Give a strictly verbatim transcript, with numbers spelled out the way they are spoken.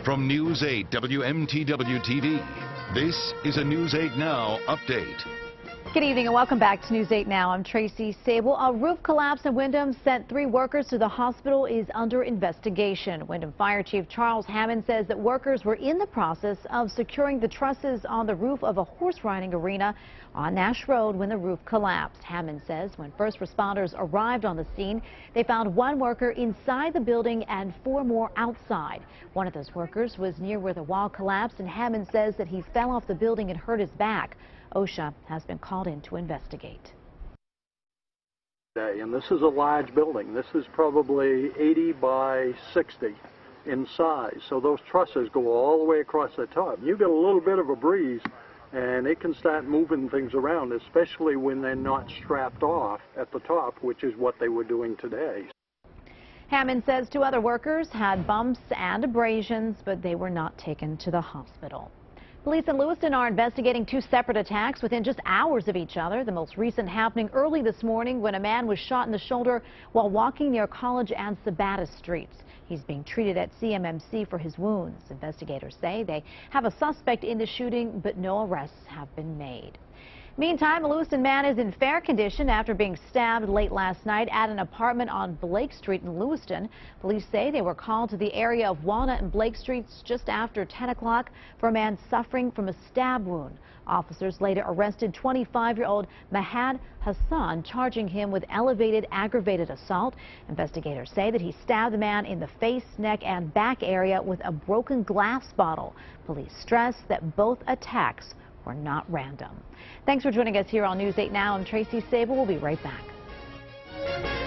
From News eight W M T W T V, this is a News eight Now update. Good evening and welcome back to News eight Now. I'm Tracy Sabol. A roof collapse in Windham sent three workers to the hospital is under investigation. Windham Fire Chief Charles Hammond says that workers were in the process of securing the trusses on the roof of a horse riding arena on Nash Road when the roof collapsed. Hammond says when first responders arrived on the scene, they found one worker inside the building and four more outside. One of those workers was near where the wall collapsed, and Hammond says that he fell off the building and hurt his back. OSHA has been called in to investigate. And this is a large building. This is probably eighty by sixty in size. So those trusses go all the way across the top. You get a little bit of a breeze and it can start moving things around, especially when they're not strapped off at the top, which is what they were doing today. Hammond says two other workers had bumps and abrasions, but they were not taken to the hospital. Police in Lewiston are investigating two separate attacks within just hours of each other. The most recent happening early this morning when a man was shot in the shoulder while walking near College and Sabata Streets. He's being treated at C M M C for his wounds. Investigators say they have a suspect in the shooting, but no arrests have been made. Meantime, a Lewiston man is in fair condition after being stabbed late last night at an apartment on Blake Street in Lewiston. Police say they were called to the area of Walnut and Blake Streets just after ten o'clock for a man suffering from a stab wound. Officers later arrested twenty-five-year-old Mahad Hassan, charging him with elevated aggravated assault. Investigators say that he stabbed the man in the face, neck, and back area with a broken glass bottle. Police stress that both attacks were not random. Thanks for joining us here on News eight Now. I'm Tracy Sabol. We'll be right back.